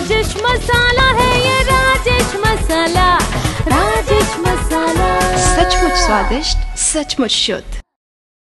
राजेश मसाला है ये, राजेश मसाला, राजेश मसाला। सचमुच स्वादिष्ट, सचमुच शुद्ध।